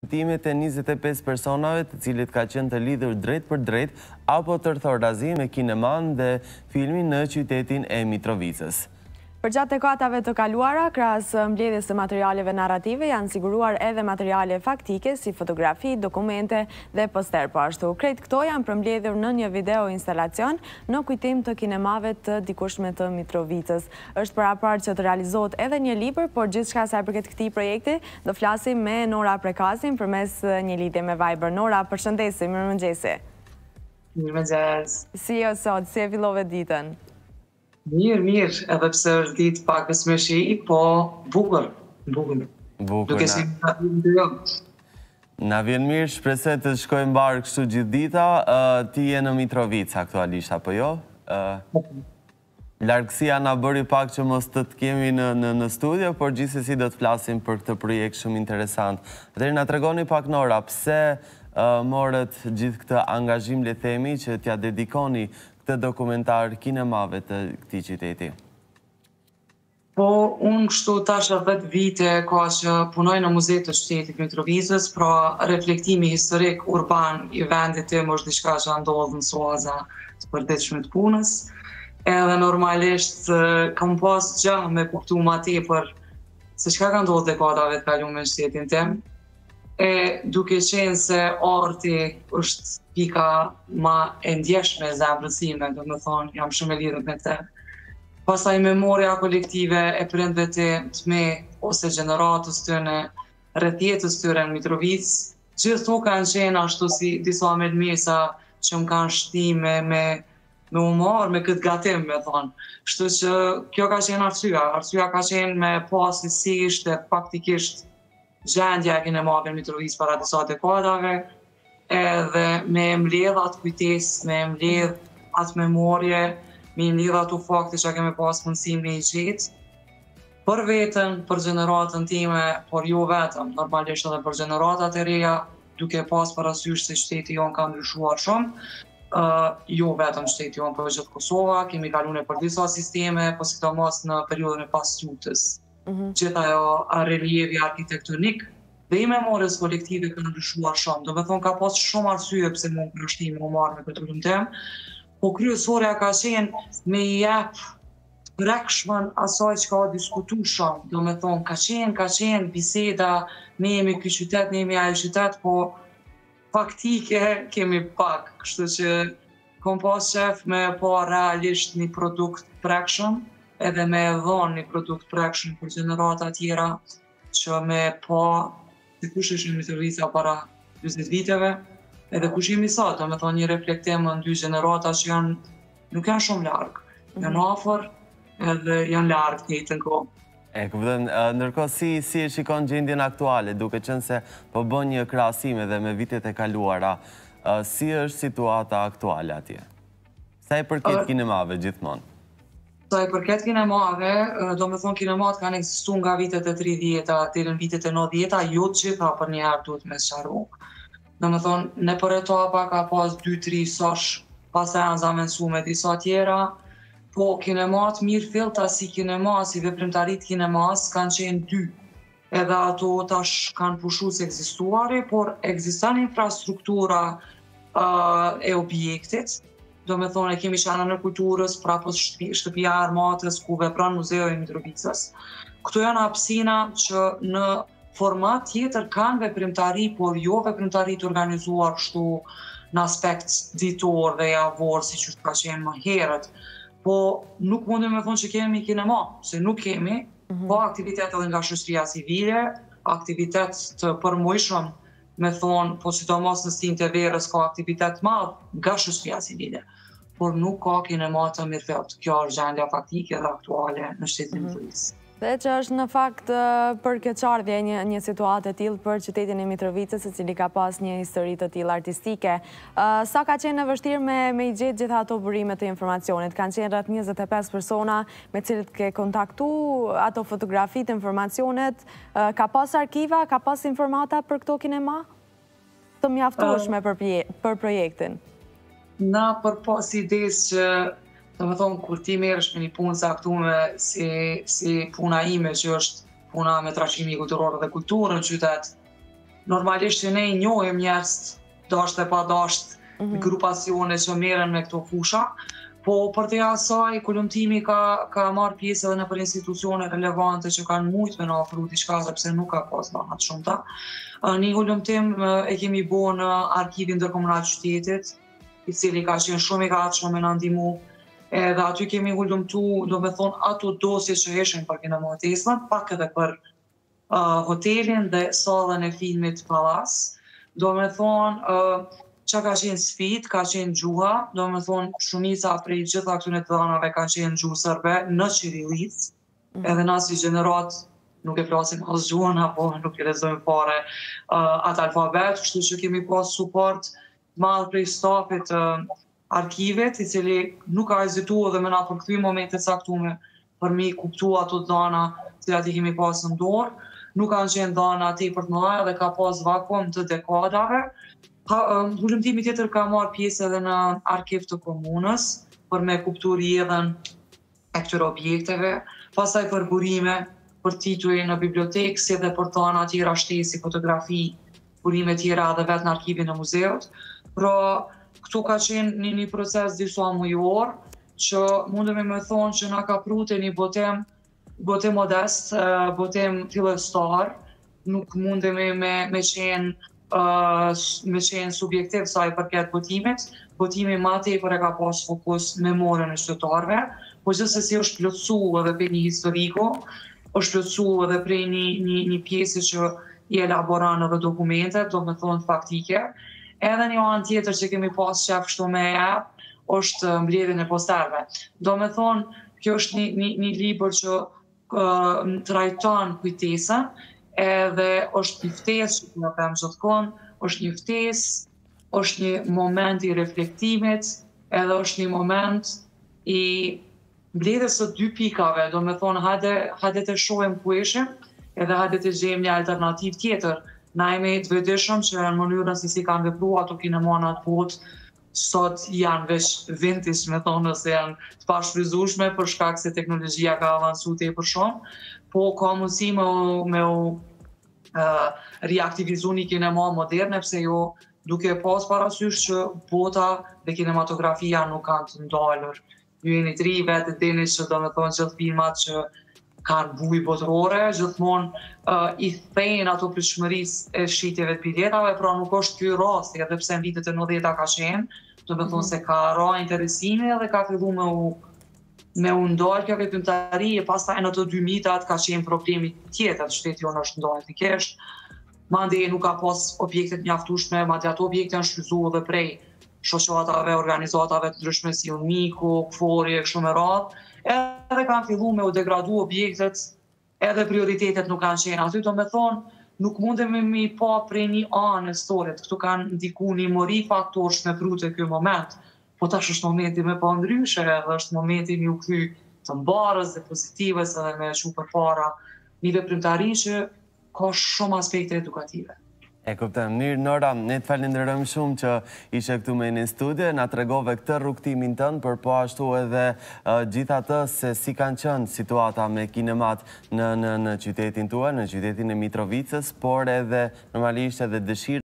Timet e 25 personave të cilët ka qenë të lidhur drejt për drejt apo tërthorazi me kineman dhe filmin në qytetin e Mitrovicës. Për gjatë dekadave të kaluara, krahas mbledhjes të materialeve narrative, janë siguruar edhe materiale faktike si fotografi, dokumente dhe poster po ashtu. Krejt këto janë përmbledhur në një video instalacion në kujtim të kinemave të dikushme të Mitrovicës. Është parapart që të realizohet edhe një libër, por gjithçka sa i përket këtij projekti, do flasim me Nora Prekasin përmes një lidhje me Viber. Nora, përshëndetje, mirëmëngjesi. Mirëmëngjes. Si je sot? Si e fillove ditën? Mirë, edhe pse është ditë pak e smeshi, po bukur. Duke si na vjen mirë, shpresoj të shkojmë mbar kështu gjithë dita. Ti je në Mitrovicë aktualisht apo jo? Largësia na bëri pak që mos të kemi në studio, por gjithsesi do të flasim për këtë projekt shumë interesant. Dhe na tregoni pak, Nora, pse morët gjithë këtë angazhim, le themi, që t'ja dedikoni këtë dokumentar kinemave të këtij qyteti? Po, unë kështu tash 10 vite ka që punoj në Muzein të Qytetit Mitrovicës, pra reflektimi historik urban i vendit tim është diçka që ndodh në suaza të përditshme të punës. Edhe normalisht kam pas gjë me kuptu ma tepër se çka ka ndodhur dekadave të kaluara në qytetin tim. E duke qenë se arti është pika ma e ndjeshme e zemrës time, do me thonë, jam shumë e lidhur me këtë. Pastaj memoria kolektive e prindve të me, ose gjeneratës tyne, rreth jetës tyre në Mitrovicë, gjithë to kanë qenë ashtu si disa melmesa që më kanë shtime me u marrë me këtë gatim, me thonë. Kështu që kjo ka qenë arsyeja ka qenë me pasi si ishte faktikisht gjendja e kinemave në Mitrovicë para disa dekadave, edhe me mbledh atë kujtesë, me mbledh atë memorje, me mbledh ato fakte që kemi pas mundësi me i gjetë, për veten, për gjeneratën time, por jo vetëm, normalisht edhe për gjeneratat e reja, duke pas parasysh se qyteti jonë ka ndryshuar shumë, jo vetëm qyteti jonë, por gjithë Kosova, kemi kaluar për disa sisteme, po sidomos në periudhën e pasqyrtës. Gjithë ajo relievi arkitektonik dhe i memorjes kolektive ka ndryshuar shumë. Do me thonë ka pas shumë arsye pse mund përshtim më marrë me këtë rrugën tem, po kryesorja ka qenë me i jep prekshmën asaj që ka diskutu shumë. Do me thonë ka qenë biseda, ne jemi ky qytet, ne jemi ajo qytet, po faktike kemi pak. Kështu që kom pas qef me pa realisht një produkt prekshëm, edhe me dhonë një produkt prekshëm për gjenerata tjera që me pa se kush është në Mitrovica para 20 viteve, edhe kush jemi sot, do me thonë një reflektim në dy gjenerata që nuk janë shumë largë, janë afër edhe janë largë të njëjtën kohë. E kupton, ndërkohë si e shikon gjendjen aktuale, duke qenë se po bën një krahasim edhe me vitet e kaluara, si është situata aktuale atje? Sa i përket kinemave gjithmonë? Sa i përket kinemave, do me thonë kinemat kanë ekzistuar nga vitet e 30-ta deri në vitet e 90-ta, jo të gjitha për një herë duhet me sqaru. Do me thonë, në për etapa ka pas 2-3 sosh, pas e janë zamensu me disa tjera, po kinemat mirë fillta si kinema, si veprimtarit kinemas, kanë qenë 2. Edhe ato tash kanë pushu se ekzistuari, por ekziston infrastruktura e objektit. Do me thonë e kemi shanën e kulturës, prapos shtëpia e armatës, ku vepron Muzeu i Mitrovicës. Këto janë hapësina që në format tjetër kanë veprimtari, por jo veprimtari të organizuar kështu në aspekt ditor dhe javor, si që ka qenë më herët. Po nuk mundim me thonë që kemi kinema, se nuk kemi, po aktivitet edhe nga shoqëria civile, aktivitet të përmujshëm, me thonë, po sidomos në stin të verës ka aktivitet madh nga shoqëria civile, por nuk ka kinema të mirëfillt. Kjo është gjendja faktike dhe aktuale në qytetin e Mitrovicës. Dhe që është në fakt për keqardhje një situatë e tillë për qytetin e Mitrovicës, i cili ka pas një histori të tillë artistike. Sa ka qenë e vështirë me i gjetë gjitha ato burime të informacionit? Kanë qenë rreth 25 persona me cilët ke kontaktu, ato fotografitë, informacionet. Ka pas arkiva, ka pas informata për këto kinema? Të mjaftueshme për projektin. Na për pas idesë që do me thonë, kur ti merresh me një punë saktume si puna ime, që është puna me trashëgimi kulturor dhe kulturë në qytet, normalisht që ne i njohim njerëz dasht e pa dasht, grupacione që merren me këto fusha, po për të asaj Kulumtimi ka marrë pjesë edhe në për institucione relevante që kanë mujt me na ofru diçka sepse nuk ka pas dhëna të shumta. Një Kulumtim e kemi bërë në Arkivin Ndërkombëtar të Qytetit, i cili ka qenë shumë i gatshëm me na ndihmu. Edhe aty kemi hulumtu, do me thonë, ato dosje që ishin për kinematografin, pak edhe për hotelin dhe sallën e filmit Pallas. Do me thonë, që ka qenë sfidë, ka qenë gjuha, do me thonë, shumica prej gjitha këtyre të dhanave ka qenë gjuhë serbe në Qirilit, edhe na si gjenerat nuk e flasim as gjuhën, apo nuk e lexojmë fare atë alfabet, kështu që kemi pas suport madh prej stafit arkivit, i cili nuk ka hezitua dhe me na përkthy momente caktume për me kuptu ato dhana cilat i kemi pas në dorë. Nuk kanë qenë dhana tepër të mëdha dhe ka pas vakum të dekadave. Hulumtimi tjetër ka marrë pjesë edhe në arkiv të komunës për me kuptu rrjedhën e këtyre objekteve, pastaj për burime, për tituj në bibliotekë, si edhe për dhana tjera shtesi, fotografi, burime tjera edhe vetë në arkivin e muzeut. Pra, këtu ka qenë një proces disa mujor, që mundemi me thonë që na ka prute një botim modest, botim fillestar, nuk mundemi me qenë subjektiv sa i përket botimit. Botimi ma tepër e ka pas fokus memorën e qytetarëve, po gjithsesi është plotësu edhe prej një historiku, është plotësu edhe prej një pjesë që i elaboran edhe dokumentet, do me thonë faktike. Edhe një anë tjetër që kemi pas qef kështu me jep, është mbledhjen e posterëve. Do me thonë, kjo është një libër që trajton kujtesën, edhe është një ftesë që të them gjithkohon, është një ftesë, është një moment i reflektimit, edhe është një moment i mbledhjes së dy pikave, do me thonë hajde të shohim ku ishim, edhe hajde të gjejmë një alternativë tjetër. Na jemi të vetëdijshëm që në mënyrën se si kanë vepruar ato kinemanat botë, sot janë veç vintage, me thonë, nëse janë të pashfryzueshme për shkak se teknologjia ka avancu tepër shumë, po ka mundësi me reaktivizu një kinema moderne, pse jo duke pas parasysh që bota dhe kinematografia nuk kanë të ndalur. Ju jeni të ri vetë dini që do me thonë gjithë filmat që kanë buj botërore, gjithmonë i thejnë ato pritshmërisë e shitjeve të biletave, pra nuk është ky rasti, edhe pse në vitet e 90-ta ka qenë, do me thonë se ka ra interesimi edhe ka fillu me u ndalë kjo veprimtari, e pastaj në të 2000-tat ka qenë problemi tjetër, shteti jonë është ndalë fikisht, mandej nuk ka pas objektet mjaftueshme, madje ato objekte janë shfryzuar edhe prej shoqatave, organizatave të ndryshme si Uniku, Kfori e kështu me radhë, edhe kanë fillu me u degradu objektet, edhe prioritetet nuk kanë qenë aty, do me thonë, nuk mundemi mi pa prej një anë e storit, këtu kanë ndiku një mori faktor shmepru të kjo moment, po tash është momenti me pa ndryshe, edhe është momenti mi u kry të mbarës dhe pozitivës edhe me qu për para një veprimtari që ka shumë aspekte edukative. E kuptoj, mirë Nora, ne të falenderojmë shumë që ishe këtu me në studio, na tregove këtë rrugtimin tënd, por po ashtu edhe gjithatë se si kanë qenë situata me kinemat në qytetin tuaj, në qytetin e Mitrovicës, por edhe normalisht edhe dëshirë